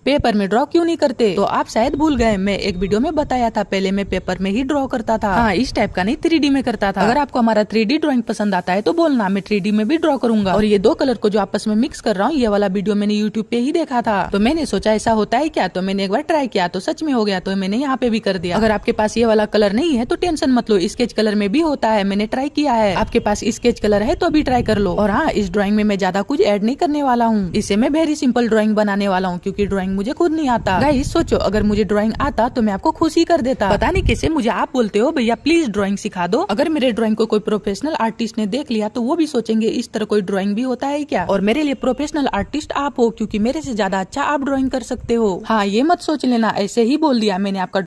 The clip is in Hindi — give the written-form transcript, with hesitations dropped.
पेपर में ड्रॉ क्यों नहीं करते? तो आप शायद भूल गए, मैं एक वीडियो में बताया था, पहले मैं पेपर में ही ड्रॉ करता था। हाँ, इस टाइप का नहीं, 3D में करता था। अगर आपको हमारा 3D ड्राइंग पसंद आता है तो बोलना, मैं 3D में भी ड्रॉ करूंगा। और ये दो कलर को जो आपस में मिक्स कर रहा हूँ, ये वाला वीडियो मैंने यूट्यूब पे ही देखा था, तो मैंने सोचा ऐसा होता है क्या, तो मैंने एक बार ट्राई किया तो सच में हो गया, तो मैंने यहाँ पे भी कर दिया। अगर आपके पास ये वाला कलर नहीं है तो टेंशन मत लो, स्केच कलर में भी होता है, मैंने ट्राई किया है। आपके पास स्केच कलर है तो अभी ट्राई कर लो। और हाँ, इस ड्राइंग में मैं ज्यादा कुछ ऐड नहीं करने वाला हूँ, इसे मैं वेरी सिंपल ड्राइंग बनाने वाला हूँ, क्योंकि ड्राइंग मुझे खुद नहीं आता। गाइस सोचो, अगर मुझे ड्राइंग आता तो मैं आपको खुश ही कर देता। पता नहीं कैसे मुझे आप बोलते हो भैया प्लीज ड्राइंग सिखा दो। अगर मेरे ड्राइंग को कोई प्रोफेशनल आर्टिस्ट ने देख लिया तो वो भी सोचेंगे इस तरह कोई ड्राइंग भी होता है क्या। और मेरे लिए प्रोफेशनल आर्टिस्ट आप हो, क्योंकि मेरे से ज्यादा अच्छा आप ड्राइंग कर सकते हो। हाँ, ये मत सोच लेना ऐसे ही बोल दिया मैंने आपका